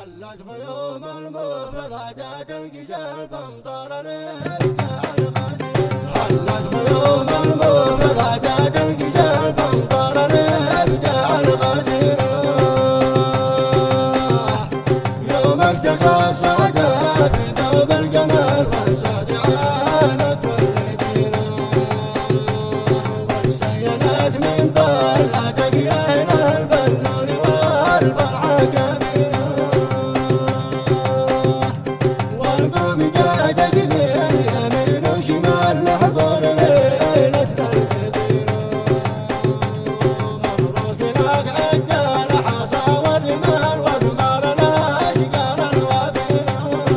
حلت غيوم المفردات القزال بمطر الابداع الغزير. حلت غيوم المفردات القزال بمطر الابداع الغزير. يوم اكتسى السعادة في ثوب الجمال والسعد عانت والدين. وزينت من طلعة قيانا البنون والفرحة كبيرة. والقوم جاد جبين يمين وشمال لحضور ليلتنا الكثيرة. مبروك لك عدى الحصى والرمال وثمار الاشجار الوافرة.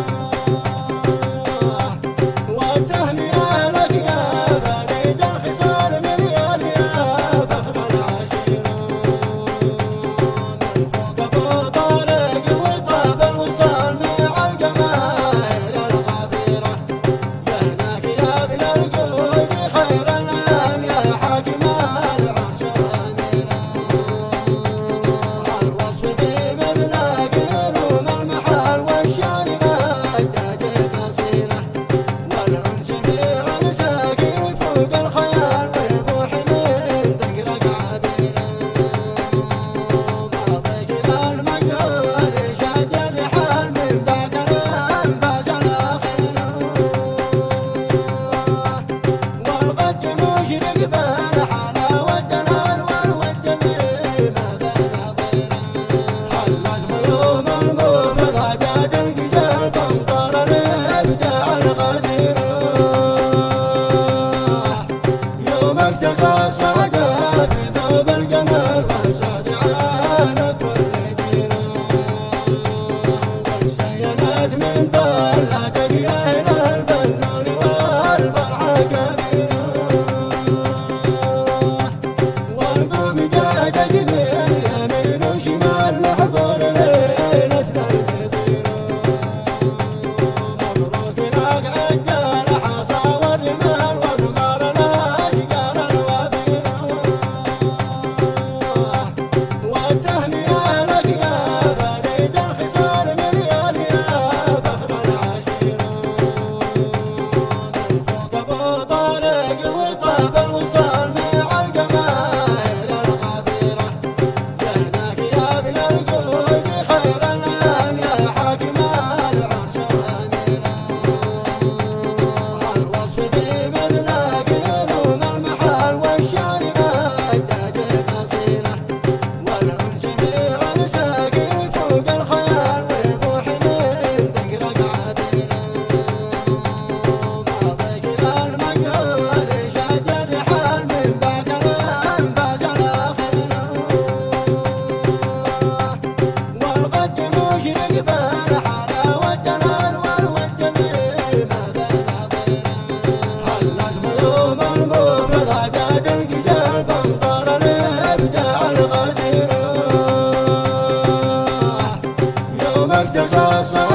والتهنئة لك يا فريد الخصال من يا فخر العشيرة. ملفوق ابو طارق وطاب الوصال مع الجماهير الغفيرة. يهناك يا ابن الجود خير الان يا حاكم العرش الاميرة. الوصف في مثلك يروم المحال والشعر مداد قصيرة. والانس في عنسك فوق الخيال ويفوح من تقرق عبيرة. ماضيك للمجهول شاد الرحال من بعد الانفاس الاخيرة. والغد مشرق بالحلا والدلال والود بما بين ضيرة. حلت غيوم المفردات القزال بمطر الابداع الغزير. يوم اكتسى السعادة في ثوب الجمال والسعد عانت والدين. وزينت من طلعة قيانا البنون والفرحة كبيرة. والقوم جاد جبين يمين وشمال لحضور ليلتنا الكثيرة. مبروك لك عدى الحصى والرمال وثمار الاشجار الوافرة. والتهنئة لك يا فريد الخصال من يا فخر العشيرة. ملفوق ابو طارق وطاب الوصال مع الجماهير الغفيرة. يهناك يا ابن الجود خير الان يا حاكم العرش الاميرة. الوصف في مثلك يروم المحال والشعر مداد قصيرة. والانس في عنسك فوق الخيال ويفوح من تقرق عبيرة. ماضيك للمجهول شاد الرحال من بعد الانفاس الاخيرة. والغد مشرق بالحلا والدلال والود بما بين ضيرة. حلت غيوم المفردات القزال بمطر الابداع الغزير. يوم اكتسى